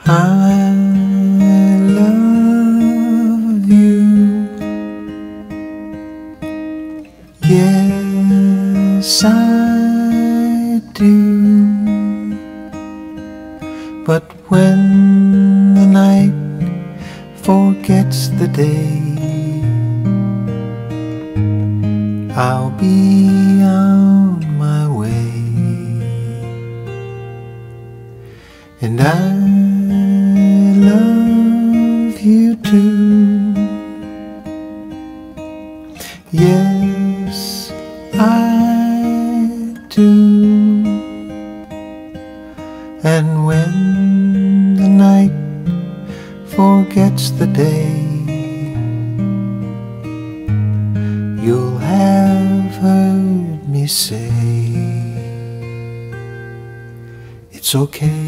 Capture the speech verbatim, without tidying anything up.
I love you. Yes, I do. But when the night forgets the day, I'll be on my way. And I love you too. Yes, I do. And when the night forgets the day, you'll have heard me say, it's okay.